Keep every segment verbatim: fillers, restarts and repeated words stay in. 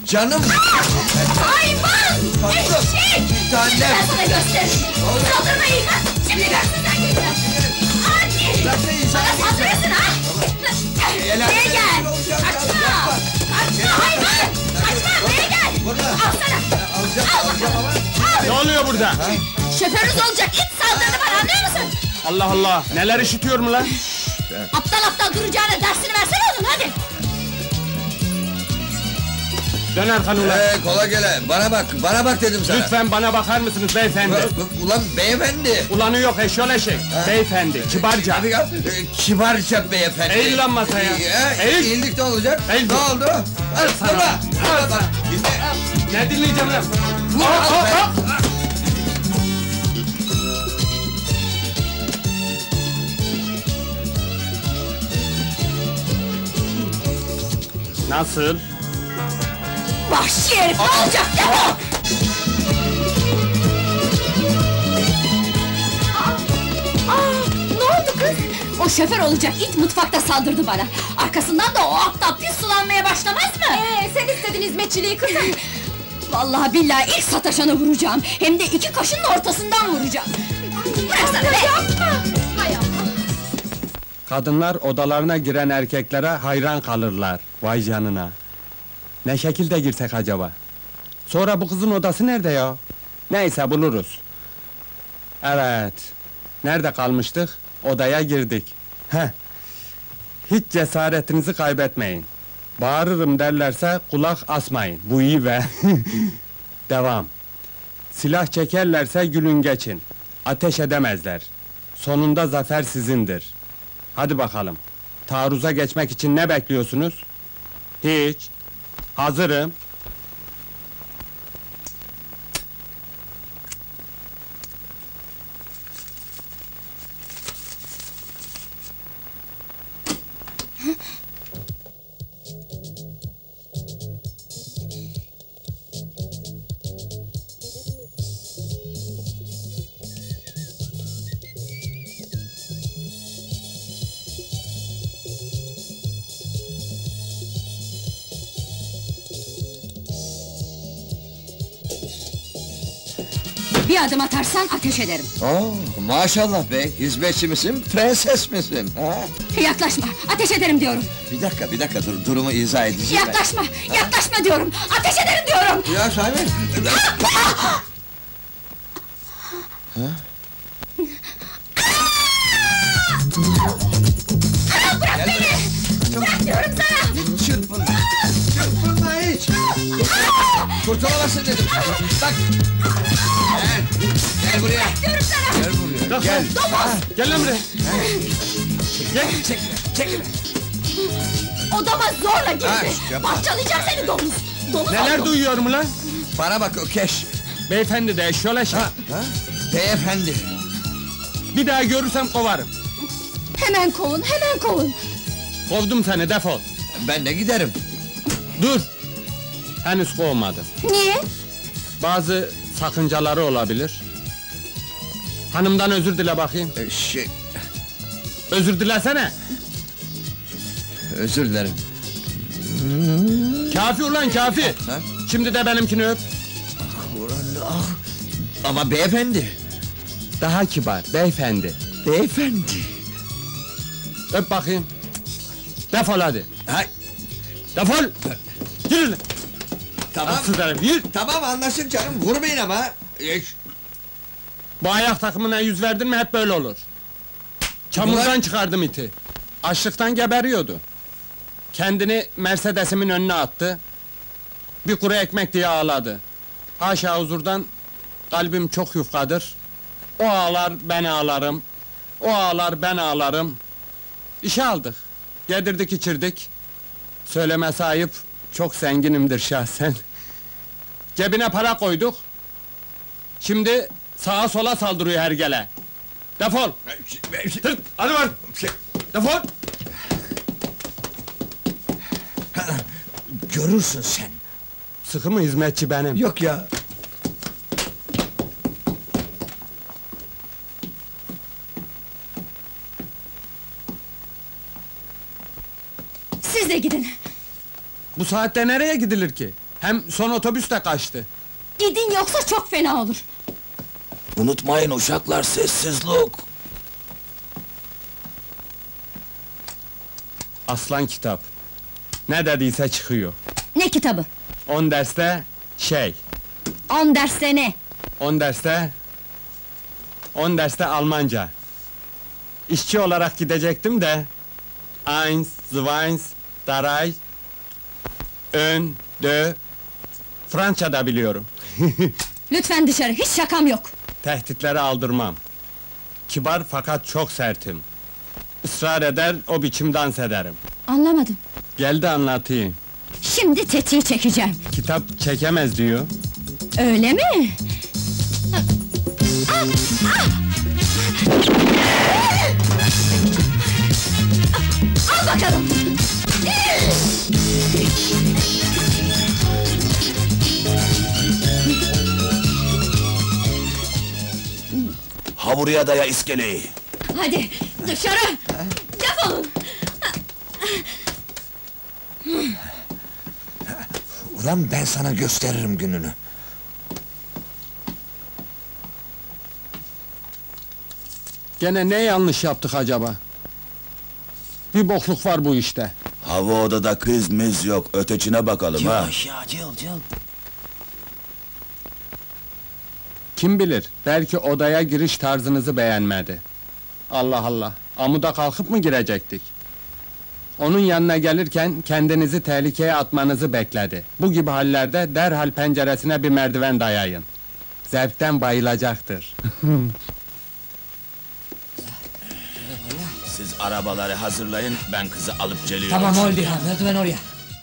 Canım! Hayvan! Eşek! Bir tanem! Ben sana gösteririm! Oğlum! Saldırmayın ha! Şimdi görsün sen gününü! Hadi! Bırak beni, sen Bana saldırırsın ha! El Buraya alem gel! rezil olacağım ya, Kaçma! yapma. Kaçma hayvan! Kaçma! Buraya gel! Burada. Al sana! Alacağım, Al alacağım bakalım! ama... Al! Ne oluyor burada? Şoförünüz olacak it saldırdı bana, anlıyor musun? Allah Allah! Neler işitiyorum lan? Aptal aptal duracağına dersini versene onun, hadi! Dön arkanı ulan! Ee, kola gele, bana bak, bana bak dedim sana! Lütfen bana bakar mısınız beyefendi? Ulan beyefendi! Ulanı yok eşyol eşek! Beyefendi, kibarca! Hadi gel, ee, kibarca beyefendi! Eğil lan masaya! Ee, Eğil! Eğildik ne olacak? Eğil. Ne oldu? Al sana. sana! Al Al bak, dinle! Ne dinleyeceğim lan? Vur, Hop, al hop, be. hop! Nasıl? Vahşi herif, ne olacak, defol! Aa, aa, ne oldu kız? O şoför olacak it mutfakta saldırdı bana. Arkasından da o aptal pis sulanmaya başlamaz mı? Ee, sen istedin hizmetçiliği kızım. Vallahi billahi ilk sataşanı vuracağım. Hem de iki kaşının ortasından vuracağım. Bıraksana be! Yapma! Hay Allah! Kadınlar odalarına giren erkeklere hayran kalırlar. Vay canına! Ne şekilde girsek acaba? Sonra bu kızın odası nerede ya? Neyse buluruz. Evet. Nerede kalmıştık? Odaya girdik. Heh. Hiç cesaretinizi kaybetmeyin. Bağırırım derlerse kulak asmayın. Bu iyi be. Devam. Silah çekerlerse gülün geçin. Ateş edemezler. Sonunda zafer sizindir. Hadi bakalım. Taarruza geçmek için ne bekliyorsunuz? Hiç. Hazırım. Bir adım atarsan ateş ederim. Oo, maşallah be, hizmetçi misin, prenses misin? Ha? Yaklaşma, ateş ederim diyorum. Bir dakika, bir dakika, dur, durumu izah edeceğim ben. Yaklaşma, yaklaşma diyorum. Ateş ederim diyorum. Ya Şahin! Aa, bırak Gel beni! Bırak diyorum sana! Çırpınma! Çırpınma hiç! Kurtulamazsın dedim! Bak! Gel! Gel buraya! Diyorum sana! Gel buraya! Kalk Gel! lan! Gel lan buraya! Gel! Çekil! Çekil! Odama zorla Ha, girdi! yapma. Parçalayacağım seni domuz! Domuz Neler oldum. duyuyorum lan? Bana bak Ökeş! Beyefendi de eşyol eşek! Ha? Ha? Beyefendi! Bir daha görürsem kovarım! Hemen kovun, hemen kovun! Kovdum seni, defol! Ben de giderim! Dur! Henüz kovmadım. Niye? Bazı sakıncaları olabilir. Hanımdan özür dile bakayım. Ee, şey... Özür dilesene! Özür dilerim! Kafi ulan kafi! Ha? Şimdi de benimkini öp! Ulan, ah! Ama beyefendi! Daha kibar, beyefendi! Beyefendi! Öp bakayım! Defol hadi! Hay! Defol! Yürü lan! Tamam! Arsız herif, yürü! Tamam anlaştık canım, vurmayın ama! Ee, Bu ayak takımına yüz verdin mi hep böyle olur. Çamurdan Ulan- çıkardım iti. Açlıktan geberiyordu. Kendini Mercedes'imin önüne attı. Bir kuru ekmek diye ağladı. Haşa huzurdan kalbim çok yufkadır. O ağlar ben ağlarım. O ağlar ben ağlarım. İşe aldık. Yedirdik içirdik. Söylemesi ayıp, çok zenginimdir şahsen. Cebine para koyduk. Şimdi sağa sola saldırıyor hergele. Defol! Tırt! Hadi var! Defol! Görürsün sen! Sıkı mı hizmetçi benim? Yok ya! Siz de gidin! Bu saatte nereye gidilir ki? Hem son otobüs de kaçtı. Gidin yoksa çok fena olur. Unutmayın uşaklar, sessizlik! Aslan kitap. Ne dediyse çıkıyor. Ne kitabı? On derste şey, On derste ne? on derste... On derste Almanca. İşçi olarak gidecektim de... Eins, zweins, drei... Ön, dö... Fransa da biliyorum. Lütfen dışarı, hiç şakam yok. Tehditleri aldırmam. Kibar fakat çok sertim. Israr eder, o biçim dans ederim. Anlamadım. Gel de anlatayım. Şimdi tetiği çekeceğim. Kitap çekemez diyor. Öyle mi? Al bakalım! Ha buraya daya iskeleyi! Hadi, dışarı! Defolun! Ulan ben sana gösteririm gününü! Gene ne yanlış yaptık acaba? Bir bokluk var bu işte. Hava odada kız mız yok, ötecine bakalım ha! ya, cıl cıl. Kim bilir, belki odaya giriş tarzınızı beğenmedi. Allah Allah, amuda kalkıp mı girecektik? Onun yanına gelirken kendinizi tehlikeye atmanızı bekledi. Bu gibi hallerde derhal penceresine bir merdiven dayayın. Zevkten bayılacaktır. Siz arabaları hazırlayın, ben kızı alıp geliyorum. Tamam oldu ya, merdiven oraya.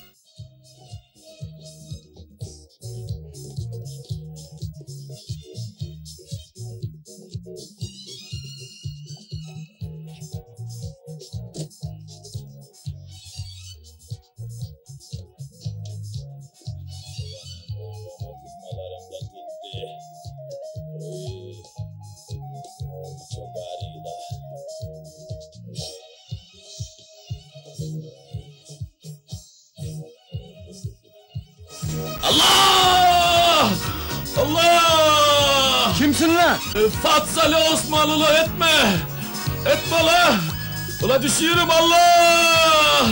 Allah! Allah! Kimsin lan? Fatsalı Osmanlılı etme! Etme la! Ula düşüyorum Allah!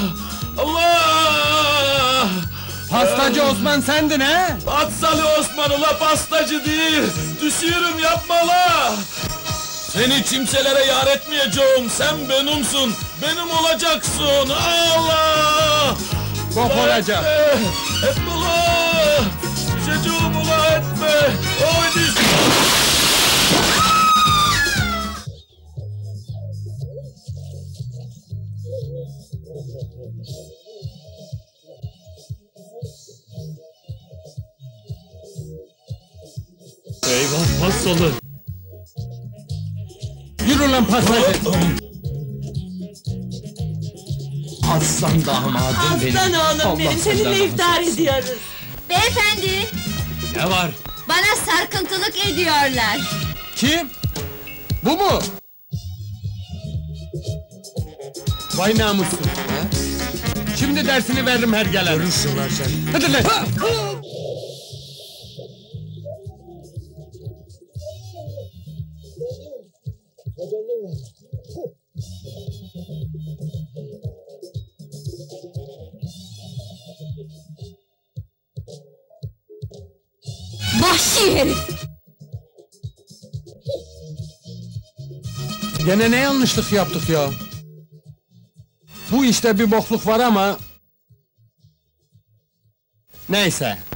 Allah! Pastacı Osman sendin he? Fatsalı Osman ula pastacı değil! Düşüyorum yapma la! Seni kimselere yar etmeyeceğim, sen benimsin, benim olacaksın, Allah! Bok Ula olacak. Etme, etme ula! Düşeceğim ula etme! Oy düş! Eyvah pastalı! Yürü lan pastacı! Aslan damadım benim. Aslan oğlum Allah benim, senden seninle razı iftar ediyoruz. Beyefendi, Ne var? bana sarkıntılık ediyorlar. Kim? Bu mu? Vay namussuz! Şimdi dersini veririm hergele. Görürsün lan sen. Hadi lan! Vahşi herif! Gene ne yanlışlık yaptık ya? Bu işte bir bokluk var ama... Neyse,